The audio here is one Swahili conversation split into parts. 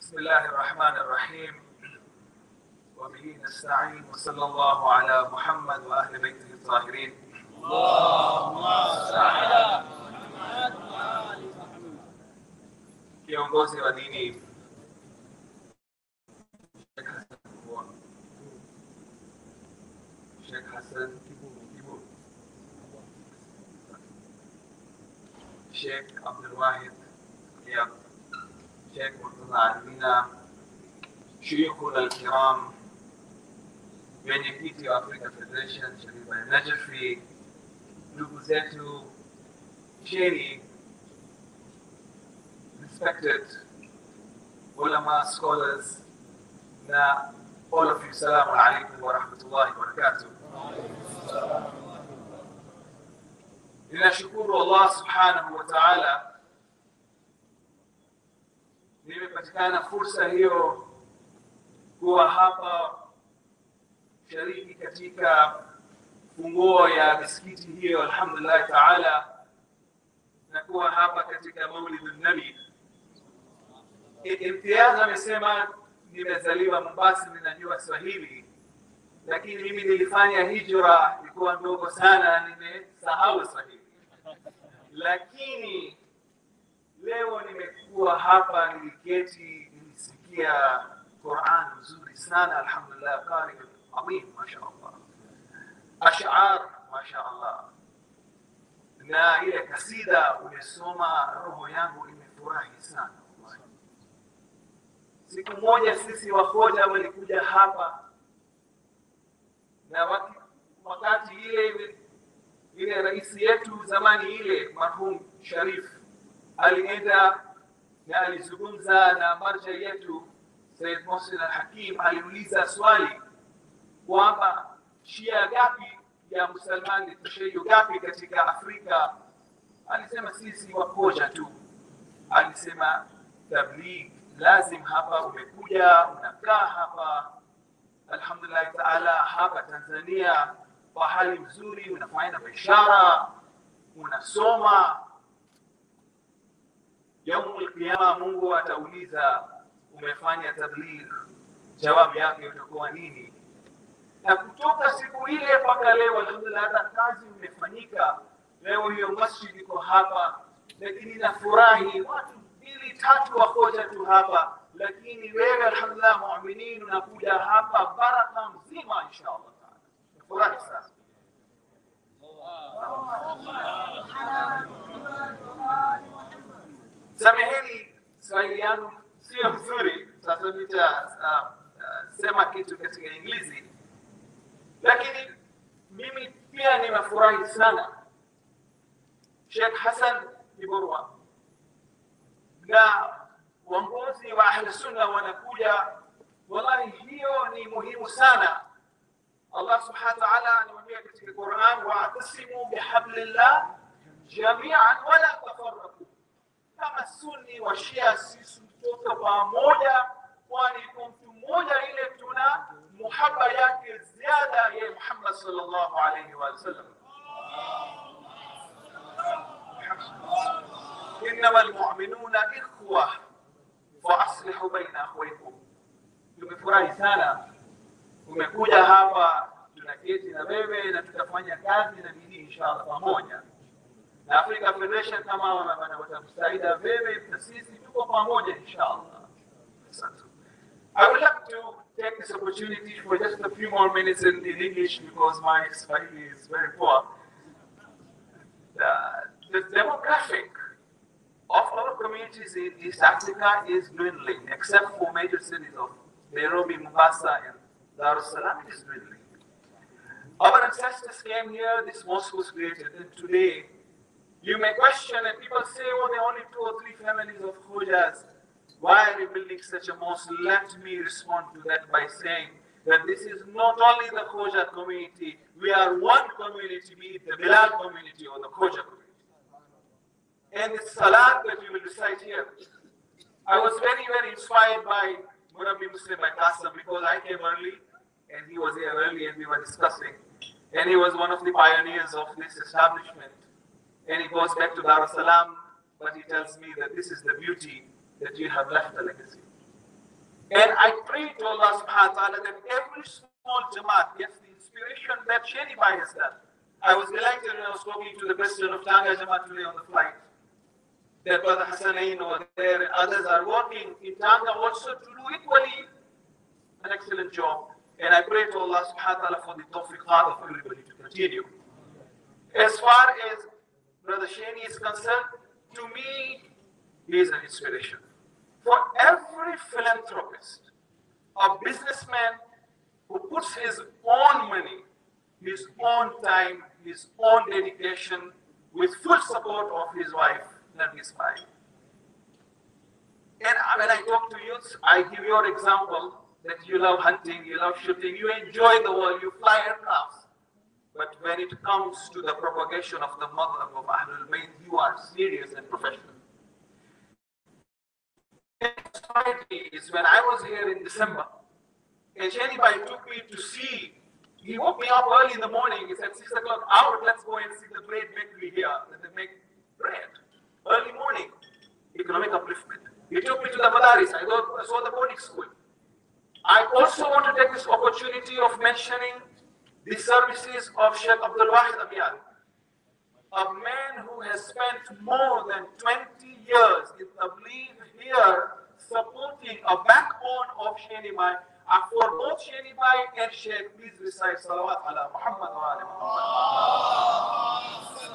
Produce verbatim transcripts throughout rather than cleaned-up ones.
بسم الله الرحمن الرحيم وبه نستعين وصلى الله على محمد وأهل بيته الطاهرين. اللهم صل على محمد وآل محمد. Kiongozi wa dini Sheikh Hassan Kibu, Sheikh Abdul Wahid Yab, Shaykh Murtadha Alidina, Shuyukhuna al-Kiram, Mwenyekiti wa Africa Federation Safderbhai Jaffer, ndugu zetu chini, respected ulama, scholars, na all of you, salamu alaikum wa rahmatullahi wa barakatuh. Ninashukuru Allah subhanahu wa ta'ala nimepatikana fursa hiyo kuwa hapa shariki katika funguo ya misikiti hiyo, alhamdulillah ta'ala, na kuwa hapa katika maulidun nabi. Imtiaz amesema nimezaliwa Mombasa, ninajua Swahili, lakini mimi nilifanya hijra ilikuwa ndogo sana, nimesahau Swahili. Lakini leo nimekuwa hapa, niliketi, nilisikia Qur'an nzuri sana, alhamdulillah, qari adhim, mashaallah, ash'ar mashaallah, na ile kasida umesoma, roho yangu imefurahi sana. Siku moja sisi wa Khoja walikuja hapa, na wakati ile ile rais yetu zamani ile marhum Sharif alienda na alizungumza na marja yetu Sayyid Muhsin al-Hakim, aliuliza swali kwamba Shia gapi ya Musulmani, tushayo gapi katika Afrika? Alisema sisi wa Khoja tu. Alisema tabligh lazim hapa, umekuja unakaa hapa, alhamdulillah ta'ala, hapa Tanzania kwa hali nzuri, unafanya biashara, unasoma. Yaumul Qiyama Mungu atauliza umefanya tabligh, jawabu yake itakuwa nini? Na kutoka siku ile mpaka leo, alhamdulillah, hata kazi imefanyika. Leo hiyo masjid iko hapa, lakini nafurahi watu mbili tatu wa Khoja tu hapa, lakini wewe alhamdulillah muuminin unakuja hapa baraka mzima inshallah taala. Nafurahi sana. Samahani, Swahili yangu sio mzuri, sasa nitasema kitu katika English, lakini mimi pia nimefurahi sana. Sheikh Hassan Kibu na uongozi wa Ahli Sunna wanakuja, wallahi hiyo ni muhimu sana. Allah subhanahu wa ta'ala anamwambia katika Qur'an, wa'tasimu bihablillah jami'an wa la tafarraqu. Kama Sunni wa Shia sisi tuko pamoja, kwani kwa mtu mmoja ile tuna muhabba yake ziada ya Muhammad sallallahu alayhi wa sallam. إنما المؤمنون إخوة فأصلحوا بين أخويكم. Tumefurahi sana umekuja hapa, tunaketi na wewe na tutafanya kazi na bidii inshallah pamoja. Na Africa Federation kama watakusaidia wewe na sisi tuko pamoja inshallah. I would like to take this opportunity for just a few more minutes in, in English because my Swahili is very poor. Uh, the demographic of our communities in East Africa is dwindling, except for major cities of Nairobi, Mombasa, and Dar es Salaam. It is dwindling. Our ancestors came here, this mosque was created, and today you may question, and people say, oh, there are only two or three families of Khojas. Why are we building such a mosque? Let me respond to that by saying that this is not only the Khoja community, we are one community, be it the Bilal community or the Khoja community. And the salat that we will recite here, I was very, very inspired by Murabi Muslim by Qasim, because I came early and he was here early and we were discussing. And he was one of the pioneers of this establishment. And he goes back to Dar es Salaam, but he tells me that this is the beauty that you have left a legacy. And I pray to Allah subhanahu wa ta'ala that every small Jamaat gets the inspiration that Shaykh Bhai has done. I was delighted when I was talking to the President of Tanga Jamaat today on the flight. That Brother Hassanain over there and others are working in Tanga also to do equally an excellent job. And I pray to Allah subhanahu wa ta'ala for the tawfiqat of everybody to continue. As far as Brother Shani is concerned, to me, he is an inspiration. For every philanthropist, a businessman who puts his own money, his own time, his own dedication, with full support of his wife, and his wife. And when I talk to youths, I give your example that you love hunting, you love shooting, you enjoy the world, you fly aircrafts. But when it comes to the propagation of the mother of Ahlul Bayt, you are serious and professional. Is when I was here in December, and Shani Bhai took me to see, he woke me up early in the morning, he said, six o'clock out, let's go and see the great bakery here, that they make bread. Early morning, economic upliftment. He took me to the Madaris, I saw the boarding school. I also want to take this opportunity of mentioning the services of Shaykh Abdul Wahid Abiyad, a man who has spent more than twenty years in Tabligh here, supporting a backbone of Shani Bhai. Uh, for both Shani Bhai and Shaykh, please recite Salawat ala Muhammad wa ala Muhammad.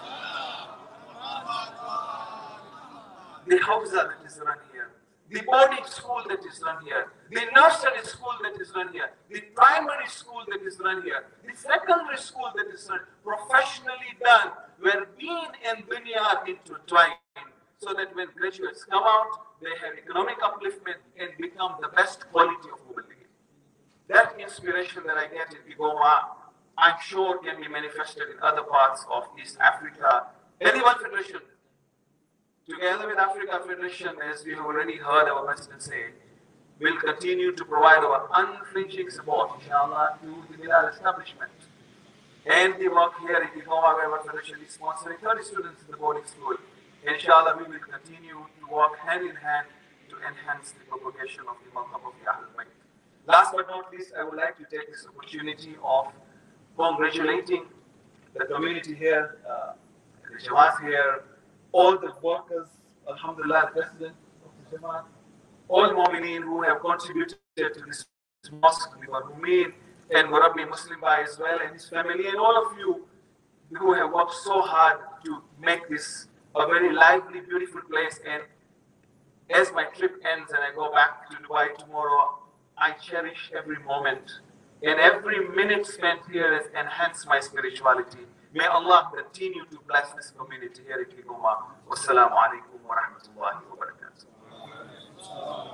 The Hawza that is run here, the boarding school that is run here, the nursery school that is run here, the primary school that is run here, the secondary school that is run, professionally done, where deen and dunya are intertwined, so that when graduates come out, they have economic upliftment and become the best quality of human being. That inspiration that I get in Kigoma, I'm sure can be manifested in other parts of East Africa. Anyone Federation, together with Africa Federation, as we have already heard our President say, will continue to provide our unflinching support, inshallah, to the Bilal establishment. And the work here in Kigoma, where our Federation is sponsoring thirty students in the boarding school. Inshallah, we will continue to work hand in hand to enhance the propagation of the Madhab of the Ahlul Bayt. Last but not least, I would like to take this opportunity of congratulating the community here, uh, the Jamaat here, all the workers, Alhamdulillah, the President of the Jamaat, all Mu'mineen who have contributed to this mosque, Mu'min and Murabbi Muslim Bhai as well, and his family, and all of you who have worked so hard to make this a very lively, beautiful place. And as my trip ends and I go back to Dubai tomorrow, I cherish every moment, and every minute spent here has enhanced my spirituality. May Allah continue to bless this community here in Kigoma. Wassalamu alaikum wa rahmatullahi wa barakatuh.